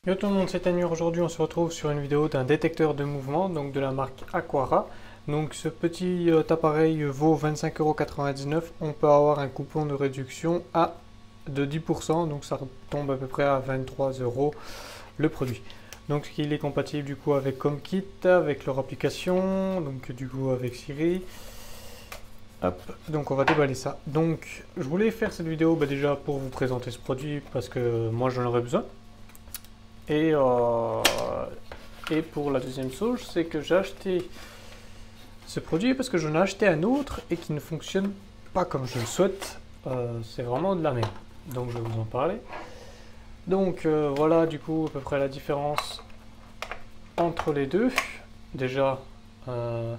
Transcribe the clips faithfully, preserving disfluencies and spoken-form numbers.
Yo tout le monde, c'est Tanur. Aujourd'hui on se retrouve sur une vidéo d'un détecteur de mouvement, donc de la marque Aquara. Donc ce petit euh, appareil vaut vingt-cinq euros quatre-vingt-dix-neuf. On peut avoir un coupon de réduction à de dix pour cent, donc ça tombe à peu près à vingt-trois euros le produit. Donc il est compatible du coup avec HomeKit, avec leur application, donc du coup avec Siri. Hop, donc on va déballer ça. Donc je voulais faire cette vidéo bah, déjà pour vous présenter ce produit parce que moi j'en aurais besoin. Et, euh, et pour la deuxième chose, c'est que j'ai acheté ce produit parce que j'en ai acheté un autre et qui ne fonctionne pas comme je le souhaite. Euh, c'est vraiment de la merde. Donc je vais vous en parler. Donc euh, voilà du coup à peu près la différence entre les deux. Déjà, euh,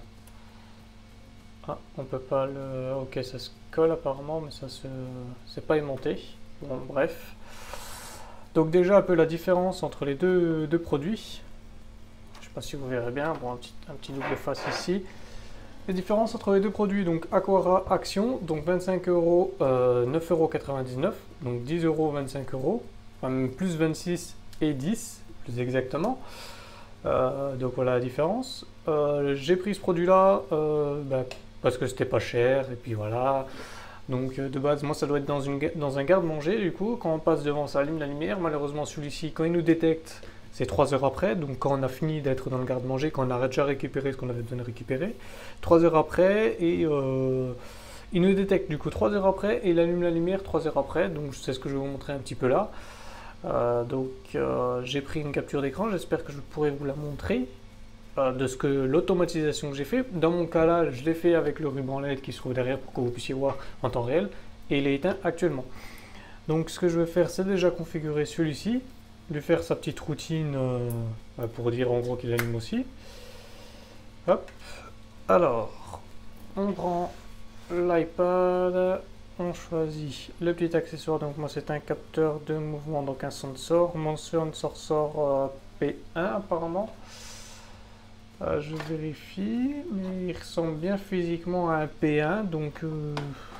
ah, on peut pas le... Ok, ça se colle apparemment, mais ça se... c'est pas aimanté. Bon, bref. Donc déjà un peu la différence entre les deux, deux produits. Je ne sais pas si vous verrez bien. Bon, un petit, un petit double face ici. Les différences entre les deux produits, donc Aquara Action, donc vingt-cinq euros, euh, neuf euros quatre-vingt-dix-neuf, donc dix euros, vingt-cinq euros, enfin, plus vingt-six et dix, plus exactement. Euh, donc voilà la différence. Euh, j'ai pris ce produit-là euh, bah, parce que c'était pas cher, et puis voilà. Donc euh, de base, moi ça doit être dans, une, dans un garde-manger, du coup, quand on passe devant, ça allume la lumière. Malheureusement, celui-ci, quand il nous détecte, c'est trois heures après, donc quand on a fini d'être dans le garde-manger, quand on a déjà récupéré ce qu'on avait besoin de récupérer, trois heures après, et euh, il nous détecte du coup trois heures après, et il allume la lumière trois heures après, donc c'est ce que je vais vous montrer un petit peu là. Euh, donc euh, j'ai pris une capture d'écran, j'espère que je pourrai vous la montrer, euh, de ce que l'automatisation que j'ai fait. Dans mon cas là, je l'ai fait avec le ruban L E D qui se trouve derrière pour que vous puissiez voir en temps réel, et il est éteint actuellement. Donc ce que je vais faire, c'est déjà configurer celui-ci, lui faire sa petite routine euh, pour dire en gros qu'il allume aussi. Hop. Alors, on prend l'iPad, on choisit le petit accessoire. Donc moi c'est un capteur de mouvement, donc un sensor. Mon sensor sort euh, P un apparemment. Euh, je vérifie, mais il ressemble bien physiquement à un P un, donc... Euh...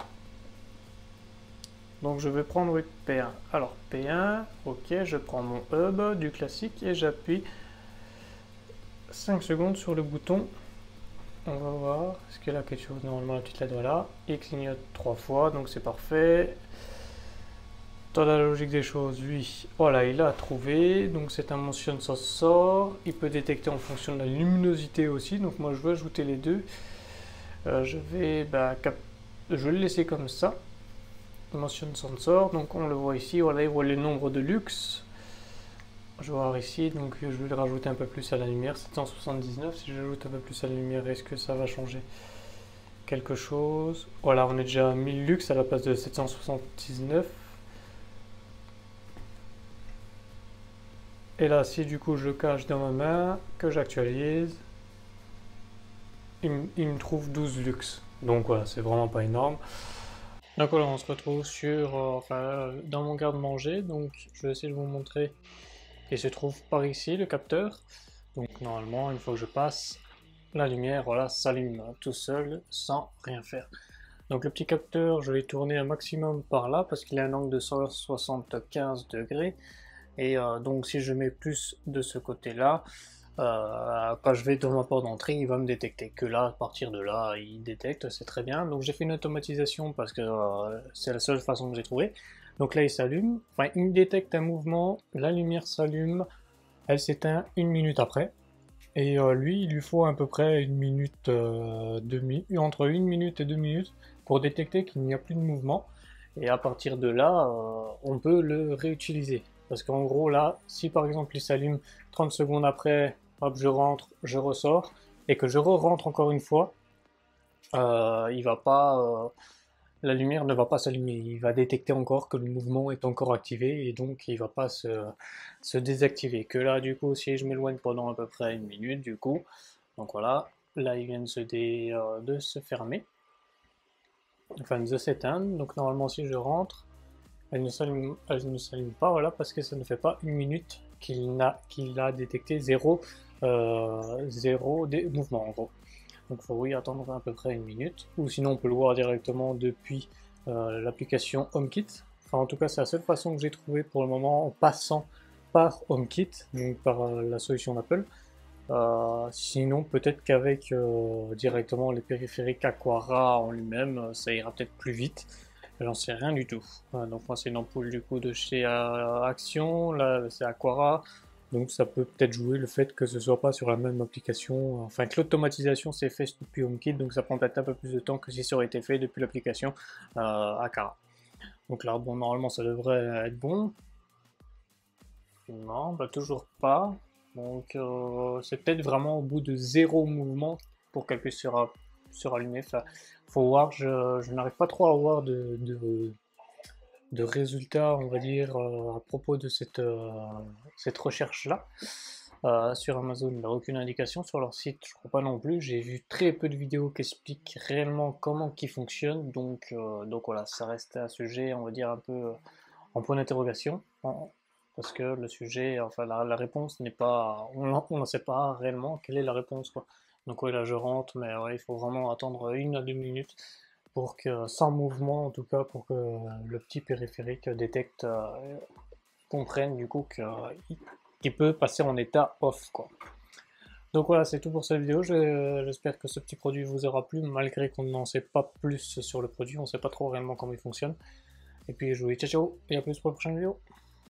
Donc je vais prendre oui, P un. Alors P un, ok, je prends mon hub du classique et j'appuie cinq secondes sur le bouton. On va voir, est-ce qu'il y a quelque chose? Normalement la petite L E D, voilà. Il clignote trois fois, donc c'est parfait. Dans la logique des choses, lui, voilà, il a trouvé. Donc c'est un motion sensor. Il peut détecter en fonction de la luminosité aussi. Donc moi je veux ajouter les deux. Euh, je vais, bah, cap... je vais le laisser comme ça. Motion sensor, donc on le voit ici, voilà, il voit le nombre de lux. Je vais voir ici, donc je vais le rajouter un peu plus à la lumière, sept cent soixante-dix-neuf. Si j'ajoute un peu plus à la lumière, est-ce que ça va changer quelque chose? Voilà, on est déjà à mille lux à la place de sept cent soixante-dix-neuf. Et là, si du coup je le cache dans ma main, que j'actualise, il, il me trouve douze lux. Donc voilà, c'est vraiment pas énorme. Donc voilà, on se retrouve sur, euh, enfin, dans mon garde-manger, donc je vais essayer de vous montrer. Il se trouve par ici le capteur. Donc normalement, une fois que je passe, la lumière, voilà, s'allume tout seul sans rien faire. Donc le petit capteur, je vais tourner un maximum par là parce qu'il a un angle de cent soixante-quinze degrés. Et euh, donc si je mets plus de ce côté-là, Euh, quand je vais dans ma porte d'entrée, il va me détecter. Que là, à partir de là, il détecte, c'est très bien. Donc j'ai fait une automatisation parce que euh, c'est la seule façon que j'ai trouvé. Donc là, il s'allume. Enfin, il me détecte un mouvement, la lumière s'allume, elle s'éteint une minute après. Et euh, lui, il lui faut à peu près une minute, euh, deux minutes, entre une minute et deux minutes pour détecter qu'il n'y a plus de mouvement. Et à partir de là, euh, on peut le réutiliser. Parce qu'en gros, là, si par exemple il s'allume trente secondes après, hop, je rentre, je ressors, et que je re-rentre encore une fois, euh, il va pas, euh, la lumière ne va pas s'allumer. Il va détecter encore que le mouvement est encore activé, et donc il va pas se, se désactiver. Que là, du coup, si je m'éloigne pendant à peu près une minute, du coup, donc voilà, là, il vient de se, dé, euh, de se fermer, enfin de s'éteindre. Donc normalement, si je rentre, elle ne s'allume, elle ne s'allume pas, voilà, parce que ça ne fait pas une minute qu'il a, qu'il a détecté zéro, euh, zéro des mouvements en gros. Donc il faut oui attendre à peu près une minute, ou sinon on peut le voir directement depuis euh, l'application HomeKit. Enfin en tout cas c'est la seule façon que j'ai trouvé pour le moment en passant par HomeKit, donc par euh, la solution d'Apple. Euh, sinon, peut-être qu'avec euh, directement les périphériques Aquara en lui-même, ça ira peut-être plus vite. J'en sais rien du tout. Voilà, donc moi c'est une ampoule du coup de chez euh, Action, là c'est Aquara. Donc ça peut peut-être jouer le fait que ce soit pas sur la même application, enfin que l'automatisation s'est faite depuis HomeKit, donc ça prend peut-être un peu plus de temps que si ça aurait été fait depuis l'application euh, Aquara. Donc là bon normalement ça devrait être bon. Non, bah toujours pas. Donc euh, c'est peut-être vraiment au bout de zéro mouvement pour qu'elle puisse se, ra- se rallumer. Enfin, faut voir, je, je n'arrive pas trop à avoir de, de, de résultats, on va dire, euh, à propos de cette, euh, cette recherche-là. Euh, sur Amazon, il n'y a aucune indication. Sur leur site, je crois pas non plus. J'ai vu très peu de vidéos qui expliquent réellement comment qui fonctionne. Donc, euh, donc voilà, ça reste un sujet, on va dire, un peu euh, en point d'interrogation. En- Parce que le sujet, enfin la, la réponse n'est pas, on ne sait pas réellement quelle est la réponse quoi. Donc ouais là je rentre, mais ouais, il faut vraiment attendre une à deux minutes pour que, sans mouvement en tout cas, pour que le petit périphérique détecte, euh, comprenne du coup que, euh, qu'il peut passer en état off quoi. Donc voilà, c'est tout pour cette vidéo. Je- J'espère que ce petit produit vous aura plu, malgré qu'on n'en sait pas plus sur le produit, on ne sait pas trop réellement comment il fonctionne. Et puis je vous dis ciao ciao et à plus pour la prochaine vidéo.